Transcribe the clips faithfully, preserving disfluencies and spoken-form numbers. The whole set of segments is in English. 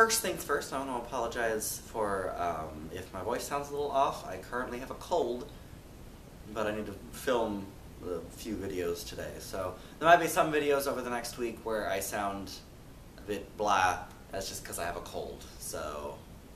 First things first, I want to apologize for um, if my voice sounds a little off. I currently have a cold, but I need to film a few videos today. So there might be some videos over the next week where I sound a bit blah. That's just because I have a cold. So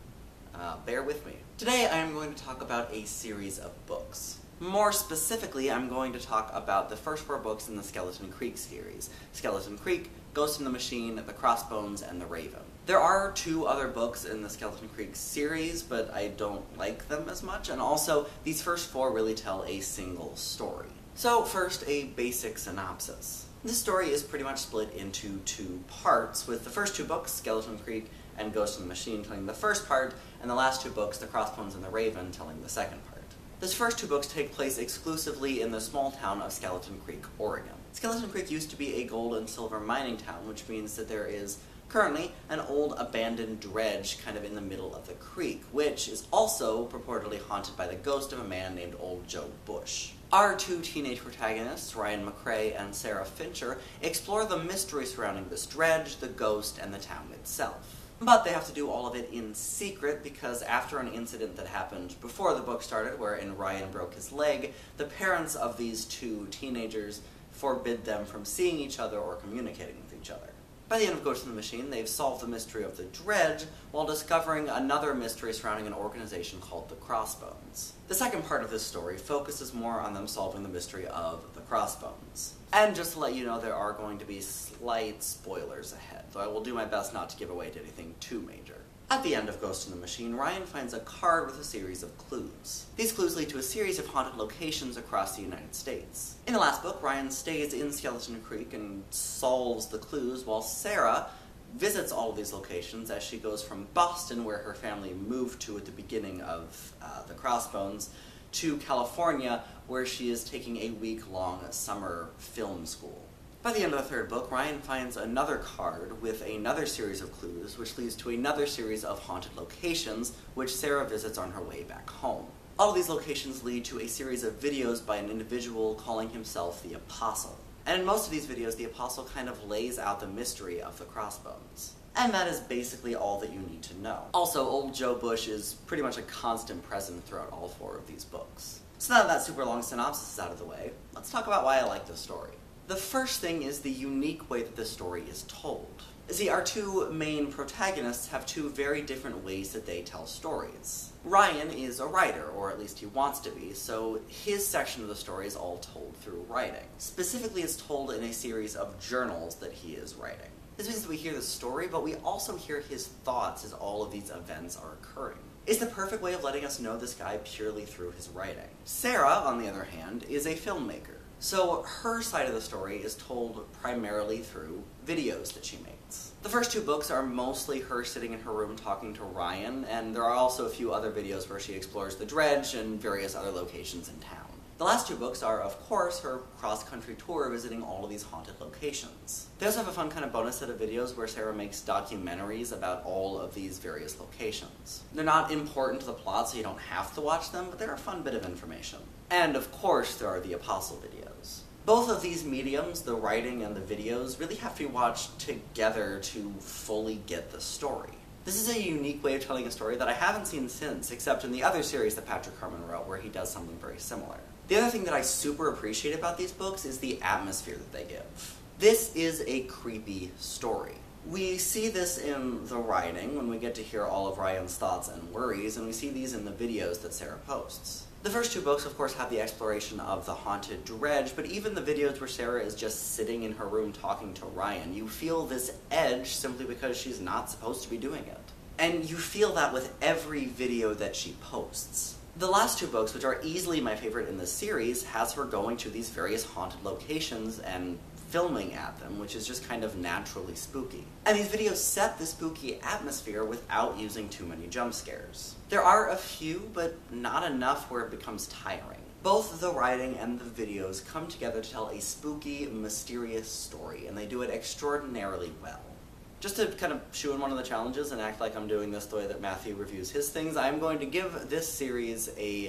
uh, bear with me. Today I am going to talk about a series of books. More specifically, I'm going to talk about the first four books in the Skeleton Creek series. Skeleton Creek, Ghost in the Machine, The Crossbones, and The Raven. There are two other books in the Skeleton Creek series, but I don't like them as much, and also, these first four really tell a single story. So first, a basic synopsis. This story is pretty much split into two parts, with the first two books, Skeleton Creek and Ghost in the Machine, telling the first part, and the last two books, The Crossbones and The Raven, telling the second part. These first two books take place exclusively in the small town of Skeleton Creek, Oregon. Skeleton Creek used to be a gold and silver mining town, which means that there is currently an old abandoned dredge kind of in the middle of the creek, which is also purportedly haunted by the ghost of a man named Old Joe Bush. Our two teenage protagonists, Ryan McCrae and Sarah Fincher, explore the mystery surrounding this dredge, the ghost, and the town itself. But they have to do all of it in secret because after an incident that happened before the book started, wherein Ryan broke his leg, the parents of these two teenagers forbid them from seeing each other or communicating with each other. By the end of Ghost in the Machine, they've solved the mystery of the dredge while discovering another mystery surrounding an organization called the Crossbones. The second part of this story focuses more on them solving the mystery of the Crossbones. And just to let you know, there are going to be slight spoilers ahead, though I will do my best not to give away anything too major. At the end of Ghost in the Machine, Ryan finds a card with a series of clues. These clues lead to a series of haunted locations across the United States. In the last book, Ryan stays in Skeleton Creek and solves the clues, while Sarah visits all of these locations as she goes from Boston, where her family moved to at the beginning of uh, the Crossbones, to California, where she is taking a week-long summer film school. By the end of the third book, Ryan finds another card with another series of clues, which leads to another series of haunted locations, which Sarah visits on her way back home. All of these locations lead to a series of videos by an individual calling himself the Apostle. And in most of these videos, the Apostle kind of lays out the mystery of the Crossbones. And that is basically all that you need to know. Also, Old Joe Bush is pretty much a constant present throughout all four of these books. So now that that super long synopsis is out of the way, let's talk about why I like this story. The first thing is the unique way that this story is told. See, our two main protagonists have two very different ways that they tell stories. Ryan is a writer, or at least he wants to be, so his section of the story is all told through writing. Specifically, it's told in a series of journals that he is writing. This means that we hear the story, but we also hear his thoughts as all of these events are occurring. It's the perfect way of letting us know this guy purely through his writing. Sarah, on the other hand, is a filmmaker. So her side of the story is told primarily through videos that she makes. The first two books are mostly her sitting in her room talking to Ryan, and there are also a few other videos where she explores the dredge and various other locations in town. The last two books are, of course, her cross-country tour visiting all of these haunted locations. They also have a fun kind of bonus set of videos where Sarah makes documentaries about all of these various locations. They're not important to the plot, so you don't have to watch them, but they're a fun bit of information. And, of course, there are the Apostle videos. Both of these mediums, the writing and the videos, really have to be watched together to fully get the story. This is a unique way of telling a story that I haven't seen since, except in the other series that Patrick Harmon wrote, where he does something very similar. The other thing that I super appreciate about these books is the atmosphere that they give. This is a creepy story. We see this in the writing, when we get to hear all of Ryan's thoughts and worries, and we see these in the videos that Sarah posts. The first two books, of course, have the exploration of the haunted dredge, but even the videos where Sarah is just sitting in her room talking to Ryan, you feel this edge simply because she's not supposed to be doing it. And you feel that with every video that she posts. The last two books, which are easily my favorite in this series, has her going to these various haunted locations and filming at them, which is just kind of naturally spooky. And these videos set the spooky atmosphere without using too many jump scares. There are a few, but not enough where it becomes tiring. Both the writing and the videos come together to tell a spooky, mysterious story, and they do it extraordinarily well. Just to kind of shoe in one of the challenges and act like I'm doing this the way that Matthew reviews his things, I'm going to give this series a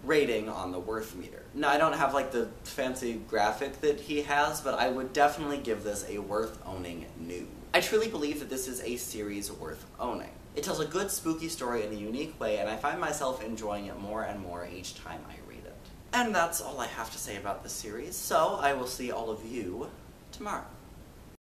rating on the worth meter. Now, I don't have like the fancy graphic that he has, but I would definitely give this a worth owning new. I truly believe that this is a series worth owning. It tells a good spooky story in a unique way, and I find myself enjoying it more and more each time I read it. And that's all I have to say about this series, so I will see all of you tomorrow.